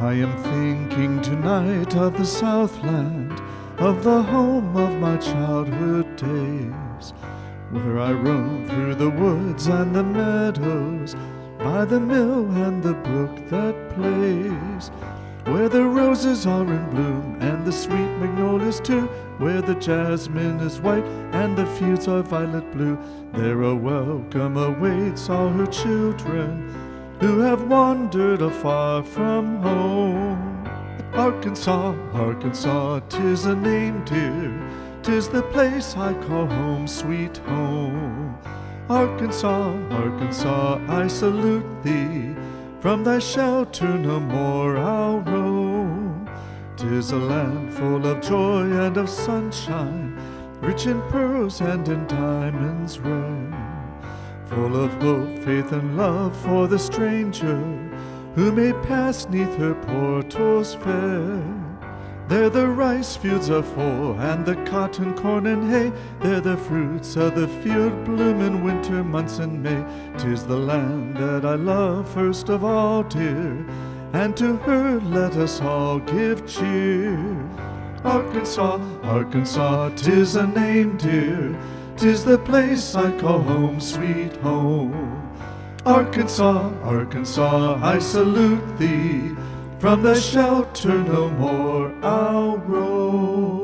I am thinking tonight of the Southland, of the home of my childhood days, where I roam through the woods and the meadows, by the mill and the brook that plays, where the roses are in bloom and the sweet magnolias too, where the jasmine is white and the fields are violet blue. There a welcome awaits all her children who have wandered afar from home. Arkansas, Arkansas, 'tis a name dear, 'tis the place I call home, sweet home. Arkansas, Arkansas, I salute thee, from thy shelter no more I'll roam. 'Tis a land full of joy and of sunshine, rich in pearls and in diamonds rare, full of hope, faith, and love for the stranger who may pass 'neath her portals fair. There the rice fields are full, and the cotton, corn, and hay. There the fruits of the field bloom in winter months in May. 'Tis the land that I love first of all, dear, and to her let us all give cheer. Arkansas, Arkansas, 'tis a name dear, 'tis the place I call home, sweet home. Arkansas, Arkansas, I salute thee, from the shelter no more I'll roam.